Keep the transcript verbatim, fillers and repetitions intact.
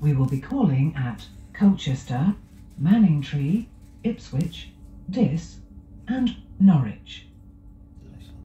We will be calling at Colchester, Manningtree, Ipswich, Diss and Norwich.